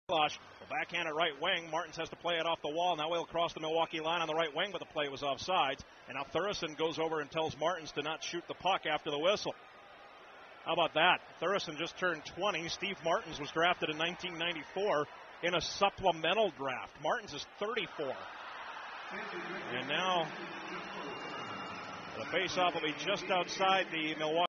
will backhand at right wing. Martins has to play it off the wall. Now he'll cross the Milwaukee line on the right wing, but the play was offsides. And now Thurston goes over and tells Martins to not shoot the puck after the whistle. How about that? Thurston just turned 20. Steve Martins was drafted in 1994 in a supplemental draft. Martins is 34. And now the faceoff will be just outside the Milwaukee.